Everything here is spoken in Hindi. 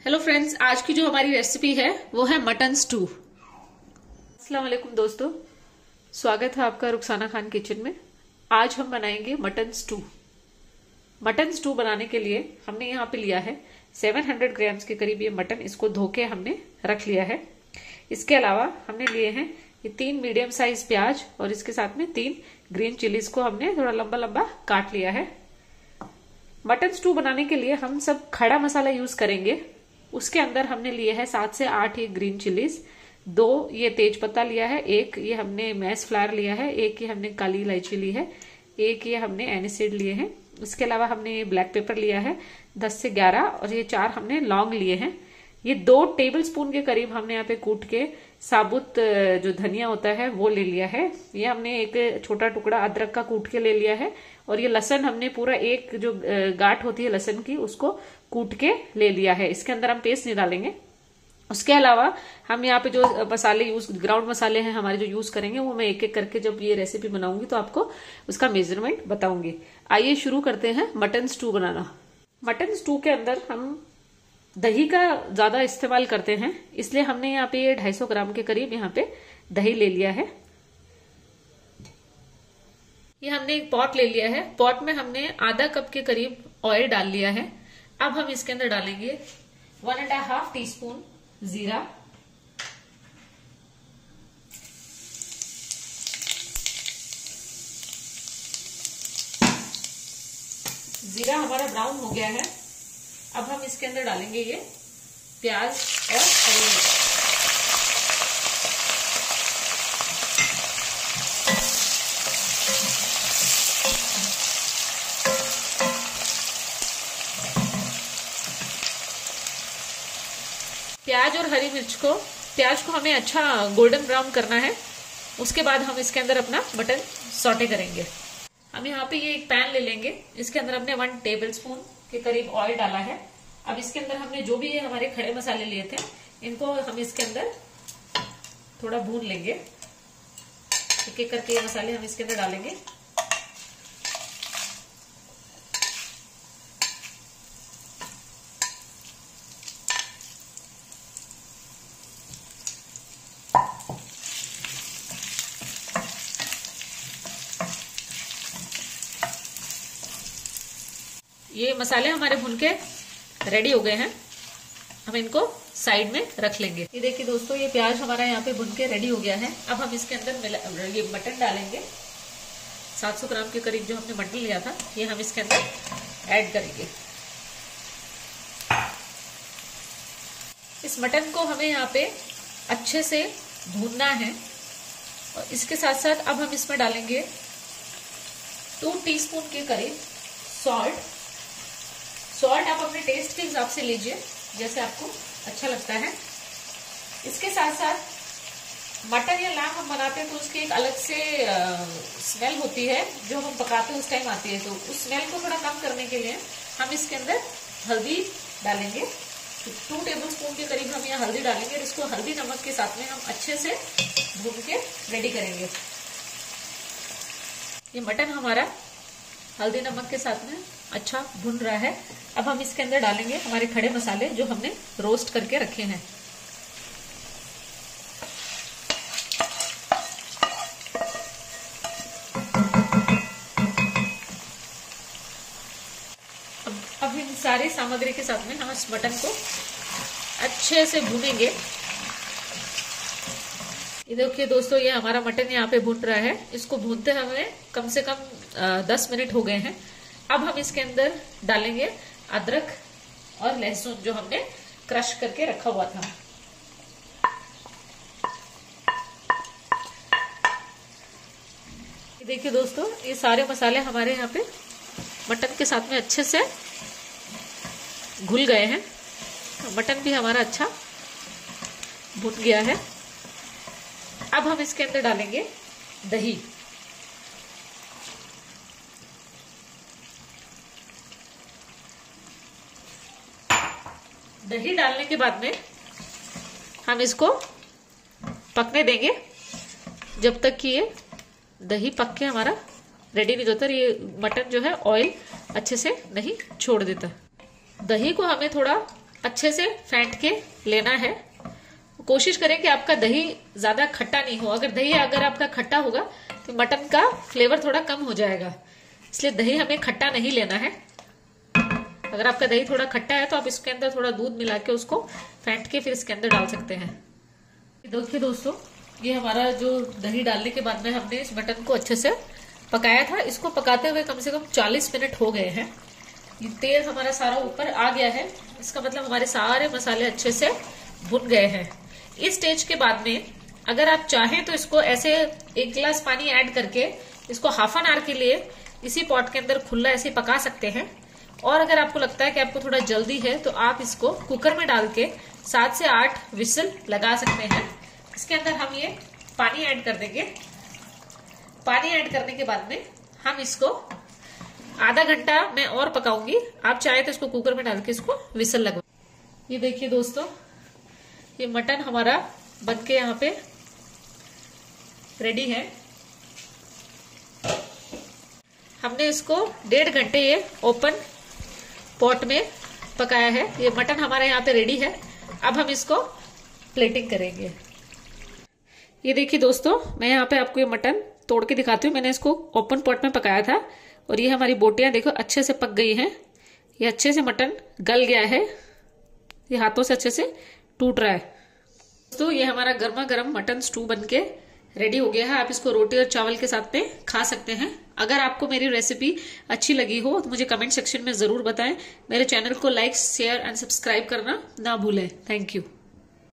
हेलो फ्रेंड्स, आज की जो हमारी रेसिपी है वो है मटन स्टू। अस्सलाम वालेकुम दोस्तों, स्वागत है आपका रुखसाना खान किचन में। आज हम बनाएंगे मटन स्टू। मटन स्टू बनाने के लिए हमने यहाँ पे लिया है 700 ग्राम्स के करीब ये मटन। इसको धो के हमने रख लिया है। इसके अलावा हमने लिए हैं ये 3 मीडियम साइज प्याज और इसके साथ में 3 ग्रीन चिलीज को हमने थोड़ा लंबा लंबा काट लिया है। मटन स्टू बनाने के लिए हम सब खड़ा मसाला यूज करेंगे। उसके अंदर हमने लिए है 7 से 8 ये ग्रीन चिलीज, 2 ये तेज पत्ता लिया है, 1 ये हमने मैस फ्लावर लिया है, 1 ये हमने काली इलायची ली है, 1 ये हमने एनिसीड लिए हैं। इसके अलावा हमने ये ब्लैक पेपर लिया है 10 से 11 और ये 4 हमने लौंग लिए हैं। ये 2 टेबल स्पून के करीब हमने यहाँ पे कूट के साबुत जो धनिया होता है वो ले लिया है। ये हमने एक छोटा टुकड़ा अदरक का कूट के ले लिया है और ये लहसुन हमने पूरा एक जो गांठ होती है लहसुन की उसको कूट के ले लिया है। इसके अंदर हम पेस्ट नहीं डालेंगे। उसके अलावा हम यहाँ पे जो मसाले ग्राउंड मसाले हैं हमारे जो यूज करेंगे वो मैं एक एक करके जब ये रेसिपी बनाऊंगी तो आपको उसका मेजरमेंट बताऊंगी। आइए शुरू करते हैं मटन स्टू बनाना। मटन स्टू के अंदर हम दही का ज्यादा इस्तेमाल करते हैं, इसलिए हमने यहाँ पे 250 ग्राम के करीब यहाँ पे दही ले लिया है। ये हमने एक पॉट ले लिया है। पॉट में हमने आधा कप के करीब ऑयल डाल लिया है। अब हम इसके अंदर डालेंगे 1.5 टीस्पून जीरा, जीरा हमारा ब्राउन हो गया है। अब हम इसके अंदर डालेंगे ये प्याज और हरी मिर्च। प्याज और हरी मिर्च को प्याज को हमें अच्छा गोल्डन ब्राउन करना है। उसके बाद हम इसके अंदर अपना मटन सौटे करेंगे। हम यहाँ पे ये एक पैन ले लेंगे। इसके अंदर हमने 1 टेबल स्पून के करीब ऑयल डाला है। अब इसके अंदर हमने जो भी ये हमारे खड़े मसाले लिए थे इनको हम इसके अंदर थोड़ा भून लेंगे। एक एक करके ये मसाले हम इसके अंदर डालेंगे। ये मसाले हमारे भून के रेडी हो गए हैं। हम इनको साइड में रख लेंगे। ये देखिए दोस्तों, ये प्याज हमारा यहाँ पे भुन के रेडी हो गया है। अब हम इसके अंदर ये मटन डालेंगे। 700 ग्राम के करीब जो हमने मटन लिया था ये हम इसके अंदर ऐड करेंगे। इस मटन को हमें यहाँ पे अच्छे से भूनना है। और इसके साथ साथ अब हम इसमें डालेंगे 2 टीस्पून के करीब सॉल्ट। सॉल्ट आप अपने टेस्ट के हिसाब से लीजिए, जैसे आपको अच्छा लगता है। इसके साथ साथ मटन या लैम हम बनाते हैं तो उसकी एक अलग से स्मेल होती है जो हम पकाते हैं उस टाइम आती है। तो उस स्मेल को थोड़ा कम करने के लिए हम इसके अंदर हल्दी डालेंगे। तो 2 टेबल स्पून के करीब हम यहाँ हल्दी डालेंगे और इसको हल्दी नमक के साथ में हम अच्छे से भून के रेडी करेंगे। ये मटन हमारा हल्दी नमक के साथ में अच्छा भुन रहा है। अब हम इसके अंदर डालेंगे हमारे खड़े मसाले जो हमने रोस्ट करके रखे हैं। अब इन सारी सामग्री के साथ में हम इस मटन को अच्छे से भूनेंगे। ये देखिए दोस्तों, ये हमारा मटन यहाँ पे भून रहा है। इसको भूनते हमें कम से कम 10 मिनट हो गए हैं। अब हम इसके अंदर डालेंगे अदरक और लहसुन जो हमने क्रश करके रखा हुआ था। देखिए दोस्तों, ये सारे मसाले हमारे यहाँ पे मटन के साथ में अच्छे से घुल गए हैं। मटन भी हमारा अच्छा भुन गया है। अब हम इसके अंदर डालेंगे दही। दही डालने के बाद में हम इसको पकने देंगे जब तक कि ये दही पक के हमारा रेडी नहीं होता। ये मटन जो है ऑयल अच्छे से नहीं छोड़ देता। दही को हमें थोड़ा अच्छे से फेंट के लेना है। कोशिश करें कि आपका दही ज्यादा खट्टा नहीं हो। अगर आपका खट्टा होगा तो मटन का फ्लेवर थोड़ा कम हो जाएगा, इसलिए दही हमें खट्टा नहीं लेना है। अगर आपका दही थोड़ा खट्टा है तो आप इसके अंदर थोड़ा दूध मिला के उसको फेंट के फिर इसके अंदर डाल सकते हैं। देखिए दोस्तों, ये हमारा जो दही डालने के बाद में हमने इस मटन को अच्छे से पकाया था। इसको पकाते हुए कम से कम 40 मिनट हो गए हैं। ये तेल हमारा सारा ऊपर आ गया है, इसका मतलब हमारे सारे मसाले अच्छे से भुन गए हैं। इस स्टेज के बाद में अगर आप चाहें तो इसको ऐसे 1 गिलास पानी ऐड करके इसको हाफ एन आवर के लिए इसी पॉट के अंदर खुला ऐसे पका सकते हैं। और अगर आपको लगता है कि आपको थोड़ा जल्दी है तो आप इसको कुकर में डाल के 7 से 8 विसल लगा सकते हैं। इसके अंदर हम ये पानी ऐड कर देंगे। पानी ऐड करने के बाद में हम इसको आधा घंटा मैं और पकाऊंगी। आप चाहे तो इसको कुकर में डाल के इसको विसल लगवा। ये देखिए दोस्तों, ये मटन हमारा बनके यहाँ पे रेडी है। हमने इसको 1.5 घंटे ये ओपन पॉट में पकाया है। ये मटन हमारा यहाँ पे रेडी है। अब हम इसको प्लेटिंग करेंगे। ये देखिए दोस्तों, मैं यहाँ पे आपको ये मटन तोड़ के दिखाती हूँ। मैंने इसको ओपन पॉट में पकाया था और ये हमारी बोटियां देखो अच्छे से पक गई हैं। ये अच्छे से मटन गल गया है, ये हाथों से अच्छे से टूट रहा है। दोस्तों, ये हमारा गर्मा गर्म मटन स्टू बनके रेडी हो गया है। आप इसको रोटी और चावल के साथ में खा सकते हैं। अगर आपको मेरी रेसिपी अच्छी लगी हो तो मुझे कमेंट सेक्शन में जरूर बताएं। मेरे चैनल को लाइक, शेयर एंड सब्सक्राइब करना ना भूलें। Thank you.